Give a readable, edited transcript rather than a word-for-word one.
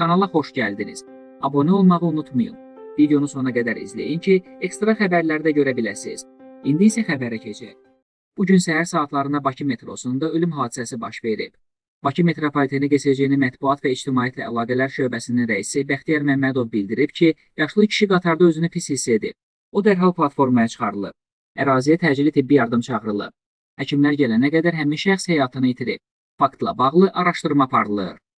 Kanala xoş gəldiniz. Abunə olmağı unutmayın. Videonu sona qədər izləyin ki, ekstra xəbərləri də görə biləsiniz. İndi isə xəbərə keçək. Bugün səhər saatlarında Bakı metrosunda ölüm hadisəsi baş verib. Bakı metropoliteni GSC-nin mətbuat və ictimaiyyətlə əlaqələr şöbəsinin rəisi Bəxtiyar Məmmədov bildirib ki, yaşlı kişi qatarda özünü pis hiss edib. O dərhal platformaya çıxarılıb. Əraziyə təcili tibbi yardım çağırılıb. Həkimlər gələnə qədər həmin şəxs həyatını itirib. Faktla bağlı araşdırma aparılır.